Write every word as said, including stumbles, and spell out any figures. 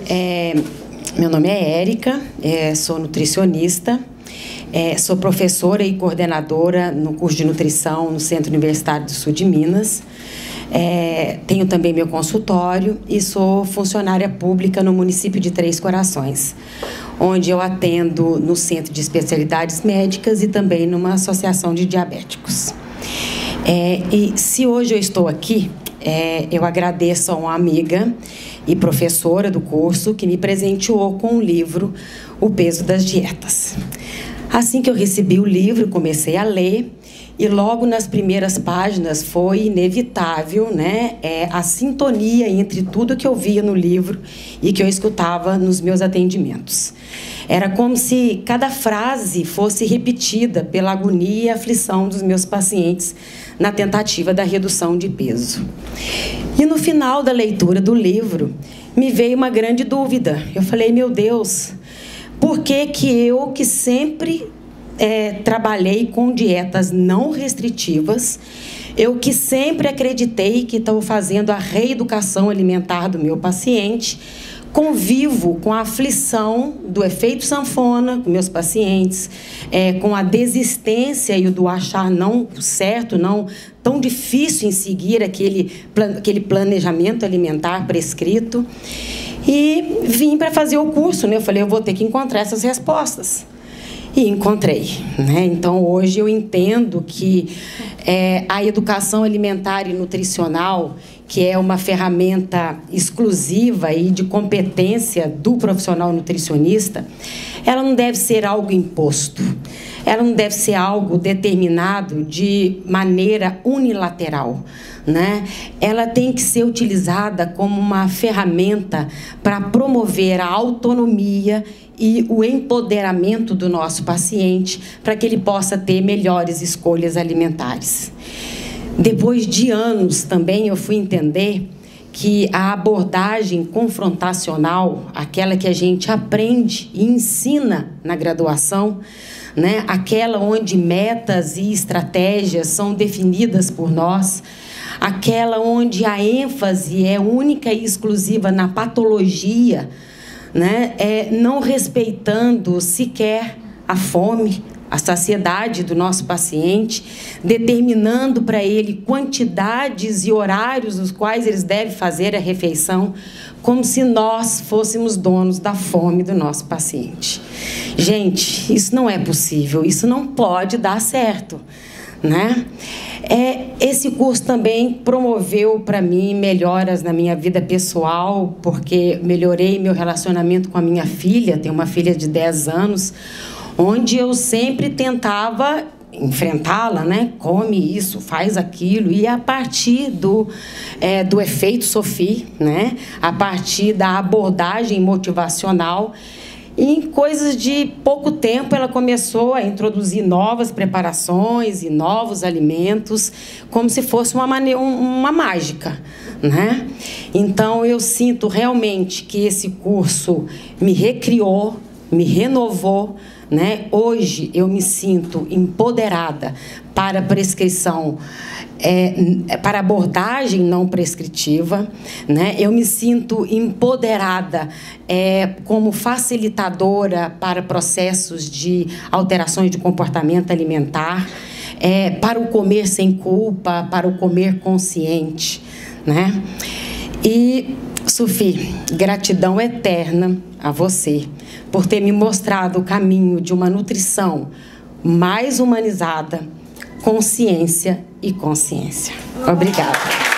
É, meu nome é Érica, é, sou nutricionista, é, sou professora e coordenadora no curso de nutrição no Centro Universitário do Sul de Minas. É, tenho também meu consultório e sou funcionária pública no município de Três Corações, onde eu atendo no Centro de Especialidades Médicas e também numa associação de diabéticos. É, e se hoje eu estou aqui, é, eu agradeço a uma amiga e professora do curso que me presenteou com o livro O Peso das Dietas. Assim que eu recebi o livro, comecei a ler e logo nas primeiras páginas foi inevitável, né, é, a sintonia entre tudo que eu via no livro e que eu escutava nos meus atendimentos. Era como se cada frase fosse repetida pela agonia e aflição dos meus pacientes na tentativa da redução de peso. E no final da leitura do livro, me veio uma grande dúvida. Eu falei, meu Deus, por que que eu, que sempre é, trabalhei com dietas não restritivas, eu que sempre acreditei que estou fazendo a reeducação alimentar do meu paciente, convivo com a aflição do efeito sanfona com meus pacientes, é, com a desistência e o do achar não certo, não tão difícil em seguir aquele, aquele planejamento alimentar prescrito. E vim para fazer o curso, né? Eu falei, eu vou ter que encontrar essas respostas. E encontrei, né? Então, hoje eu entendo que é, a educação alimentar e nutricional, que é uma ferramenta exclusiva e de competência do profissional nutricionista, ela não deve ser algo imposto. Ela não deve ser algo determinado de maneira unilateral, né? Ela tem que ser utilizada como uma ferramenta para promover a autonomia e o empoderamento do nosso paciente para que ele possa ter melhores escolhas alimentares. Depois de anos também eu fui entender que a abordagem confrontacional, aquela que a gente aprende e ensina na graduação, né, aquela onde metas e estratégias são definidas por nós, aquela onde a ênfase é única e exclusiva na patologia, né, é, não respeitando sequer a fome, a saciedade do nosso paciente, determinando para ele quantidades e horários nos quais eles devem fazer a refeição, como se nós fôssemos donos da fome do nosso paciente. Gente, isso não é possível, isso não pode dar certo, né? É, esse curso também promoveu para mim melhoras na minha vida pessoal, porque melhorei meu relacionamento com a minha filha, tenho uma filha de dez anos, onde eu sempre tentava enfrentá-la, né? Come isso, faz aquilo, e a partir do, é, do efeito Sophie, né? A partir da abordagem motivacional, em coisas de pouco tempo ela começou a introduzir novas preparações e novos alimentos, como se fosse uma, maneira, uma mágica, né? Então eu sinto realmente que esse curso me recriou, me renovou, né? Hoje eu me sinto empoderada para prescrição, é, para abordagem não prescritiva, né? Eu me sinto empoderada é, como facilitadora para processos de alterações de comportamento alimentar, é, para o comer sem culpa, para o comer consciente, né? E, Sophie, gratidão eterna a você por ter me mostrado o caminho de uma nutrição mais humanizada, consciência e consciência. Obrigada.